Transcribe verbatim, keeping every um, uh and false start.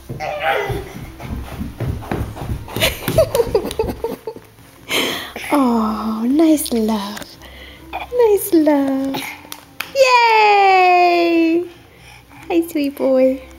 Oh, nice love. Nice love. Yay! Hi, sweet boy.